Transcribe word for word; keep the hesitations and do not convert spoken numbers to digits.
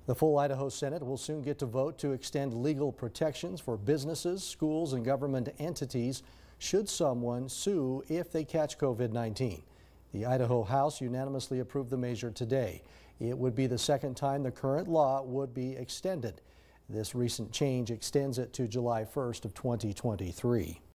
The full Idaho Senate will soon get to vote to extend legal protections for businesses, schools, and government entities should someone sue if they catch COVID nineteen. The Idaho House unanimously approved the measure today. It would be the second time the current law would be extended. This recent change extends it to July first of twenty twenty-three.